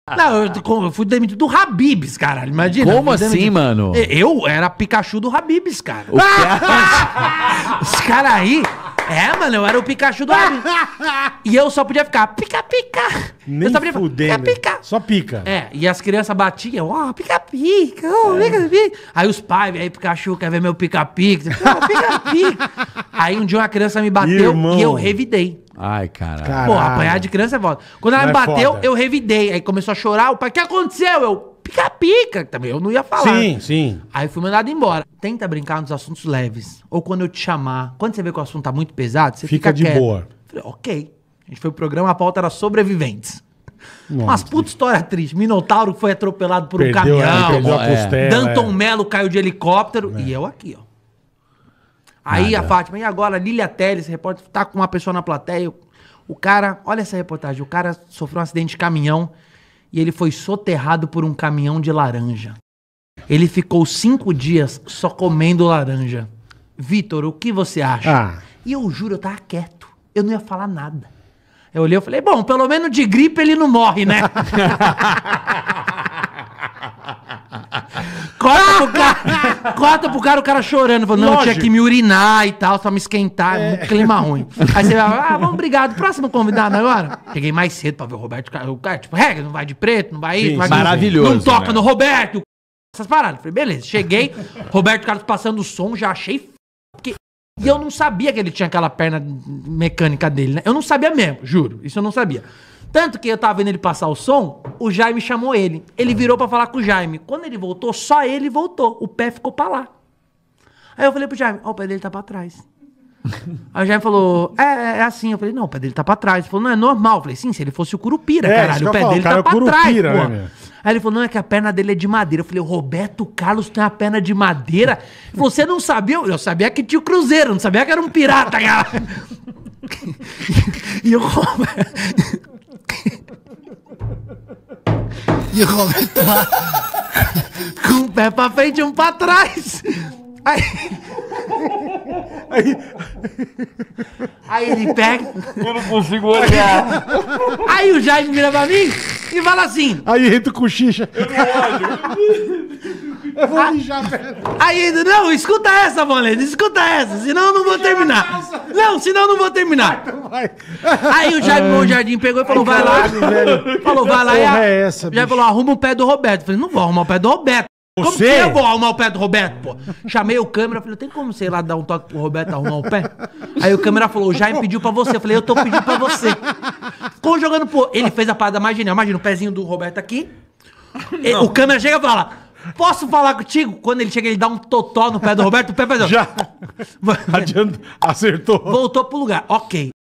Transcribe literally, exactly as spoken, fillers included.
Não, eu, eu fui demitido do Habib's, caralho. Imagina. Como assim, demitido. mano? Eu era Pikachu do Habib's, cara. Os caras aí... É, mano, eu era o Pikachu do Habib's. E eu só podia ficar pica-pica. Nem eu só podia fudendo. pica-pica. Só pica. É, e as crianças batiam, ó, oh, pica-pica, ó, oh, pica-pica. Aí os pais, aí Pikachu quer ver meu pica-pica. Oh, pica-pica. Aí um dia uma criança me bateu Irmão. e eu revidei. Ai, caralho. Pô, apanhar de criança é foda. Quando ela Não me bateu, é eu revidei. Aí começou a chorar, o pai, o que aconteceu? Eu, pica-pica. Também eu não ia falar. Sim, sim. Aí fui mandado embora. Tenta brincar nos assuntos leves. Ou quando eu te chamar. Quando você vê que o assunto tá muito pesado, você fica, fica de quieto. boa. Falei, ok. A gente foi pro programa, a pauta era sobreviventes. Nossa, Mas puta história triste. Minotauro foi atropelado por perdeu, um caminhão. É, perdeu a costela, Danton é. Mello caiu de helicóptero. É. E eu aqui, ó. Aí Nada. a Fátima, e agora? Lília Teles, repórter, tá com uma pessoa na plateia. O cara, olha essa reportagem. O cara sofreu um acidente de caminhão e ele foi soterrado por um caminhão de laranja. Ele ficou cinco dias só comendo laranja. Vitor, o que você acha? Ah. E eu juro, eu tava quieto. Eu não ia falar nada. Eu olhei e falei, bom, pelo menos de gripe ele não morre, né? Corta pro cara, corta pro cara, o cara chorando. Falou, não, Lógico. eu tinha que me urinar e tal, só me esquentar, é. um clima ruim. Aí você vai, ah, vamos, obrigado. Próximo convidado agora. Cheguei mais cedo pra ver o Roberto. O cara, tipo, regra, não vai de preto, não vai isso. Maravilhoso. Não toca né? no Roberto. Essas paradas. Falei, beleza. Cheguei, Roberto Carlos passando o som, já achei. Porque... E eu não sabia que ele tinha aquela perna mecânica dele, né? Eu não sabia mesmo, juro. Isso eu não sabia. Tanto que eu tava vendo ele passar o som, o Jaime chamou ele. Ele virou pra falar com o Jaime. Quando ele voltou, só ele voltou. O pé ficou pra lá. Aí eu falei pro Jaime, ó, oh, o pé dele tá pra trás. Aí o Jaime falou, é, é assim. Eu falei, não, o pé dele tá pra trás. Ele falou, não, é normal. Eu falei, sim, se ele fosse o Curupira, é, caralho. O pé dele tá pra trás, pô. Né, Aí ele falou, não, é que a perna dele é de madeira. Eu falei, o Roberto Carlos tem a perna de madeira? Ele falou, você não sabia? Eu sabia que tinha o Cruzeiro, não sabia que era um pirata, cara. E o Roberto... E o Roberto lá, com um pé pra frente e um pra trás. Aí... Aí, aí ele pega... Eu não consigo olhar. Aí o Jaime vira pra mim e fala assim... Aí entra o cochicha. Eu não olho. Eu vou mijar, velho. Aí ele, não, escuta essa, Valente, escuta essa, senão eu não vou terminar. Não, senão eu não vou terminar. Aí o Jaime Monjardim pegou e falou, vai lá. Falou, vai lá. É essa, já falou, arruma o pé do Roberto. Eu falei, não vou arrumar o pé do Roberto. Como Você? que eu vou arrumar o pé do Roberto, pô? Chamei o câmera, falei, tem como, sei lá, dar um toque pro Roberto arrumar o pé? Aí o câmera falou, o Jaime pediu pra você. Eu falei, eu tô pedindo pra você. Ficou jogando, pô. Ele fez a parada mais genial. Imagina o pezinho do Roberto aqui. E, o câmera chega e fala, posso falar contigo? Quando ele chega, ele dá um totó no pé do Roberto, o pé faz... Já. Adianta, acertou. Voltou pro lugar, ok.